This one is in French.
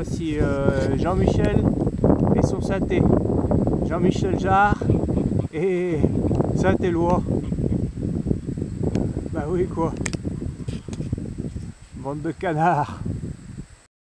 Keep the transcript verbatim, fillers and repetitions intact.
Voici euh, Jean-Michel et son synthé. Jean-Michel Jarre et Saint-Éloi. Bah oui quoi. Bande de canards.